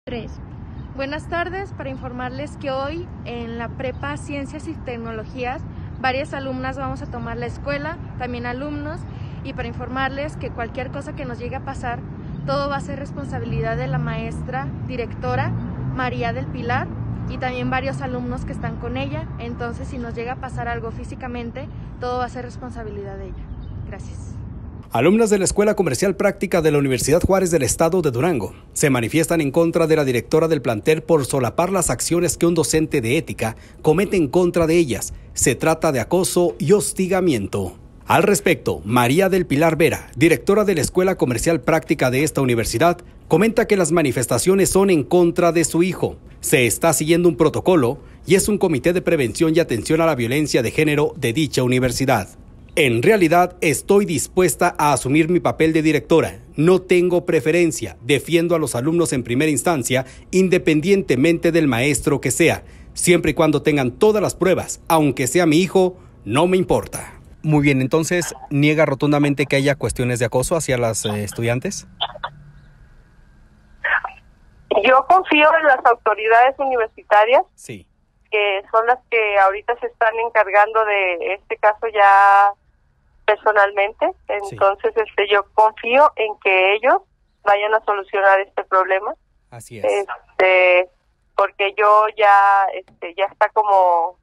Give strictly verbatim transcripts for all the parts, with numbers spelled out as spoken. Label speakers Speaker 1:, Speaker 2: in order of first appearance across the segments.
Speaker 1: Tres. Buenas tardes, para informarles que hoy en la Prepa Ciencias y Tecnologías varias alumnas vamos a tomar la escuela, también alumnos, y para informarles que cualquier cosa que nos llegue a pasar, todo va a ser responsabilidad de la maestra directora María del Pilar y también varios alumnos que están con ella. Entonces, si nos llega a pasar algo físicamente, todo va a ser responsabilidad de ella. Gracias.
Speaker 2: Alumnas de la Escuela Comercial Práctica de la Universidad Juárez del Estado de Durango se manifiestan en contra de la directora del plantel por solapar las acciones que un docente de ética comete en contra de ellas. Se trata de acoso y hostigamiento. Al respecto, María del Pilar Vera, directora de la Escuela Comercial Práctica de esta universidad, comenta que las manifestaciones son en contra de su hijo. Se está siguiendo un protocolo y es un comité de prevención y atención a la violencia de género de dicha universidad. En realidad, estoy dispuesta a asumir mi papel de directora. No tengo preferencia, defiendo a los alumnos en primera instancia, independientemente del maestro que sea. Siempre y cuando tengan todas las pruebas, aunque sea mi hijo, no me importa. Muy bien, entonces, ¿niega rotundamente que haya cuestiones de acoso hacia las eh, estudiantes?
Speaker 3: Yo confío en las autoridades universitarias,
Speaker 2: sí,
Speaker 3: que son las que ahorita se están encargando de este caso ya personalmente. Entonces, sí. este, yo confío en que ellos vayan a solucionar este problema.
Speaker 2: Así es.
Speaker 3: Este, porque yo ya, este, ya está como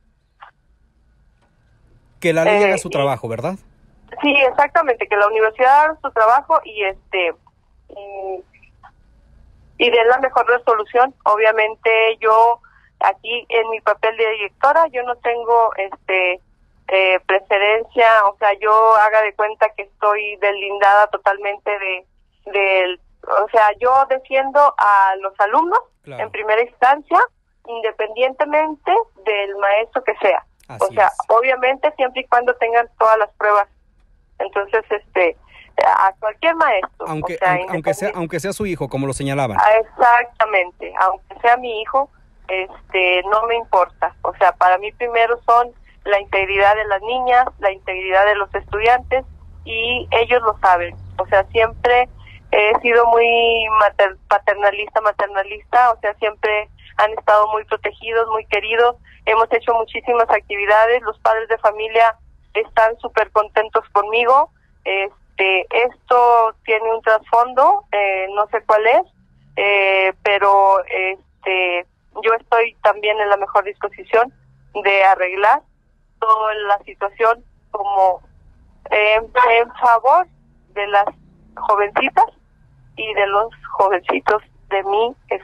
Speaker 2: que la ley
Speaker 3: eh,
Speaker 2: haga su trabajo, ¿verdad?
Speaker 3: Sí, exactamente, que la universidad haga su trabajo y este y, y den la mejor resolución. Obviamente yo aquí en mi papel de directora yo no tengo este eh, preferencia, o sea, yo haga de cuenta que estoy deslindada totalmente de del, o sea, yo defiendo a los alumnos, claro, en primera instancia, independientemente del maestro que sea. Así o sea, es. Obviamente siempre y cuando tengan todas las pruebas. Entonces, este, a cualquier maestro,
Speaker 2: aunque
Speaker 3: o sea,
Speaker 2: aunque, aunque sea aunque sea su hijo, como lo señalaban.
Speaker 3: Exactamente, aunque sea mi hijo, este, no me importa. O sea, para mí primero son la integridad de las niñas, la integridad de los estudiantes, y ellos lo saben. O sea, siempre he sido muy mater, paternalista, maternalista, o sea, siempre han estado muy protegidos, muy queridos. Hemos hecho muchísimas actividades, los padres de familia están súper contentos conmigo. Este, esto tiene un trasfondo, eh, no sé cuál es, eh, pero este, yo estoy también en la mejor disposición de arreglar toda la situación como eh, en favor de las jovencitas y de los jovencitos de mi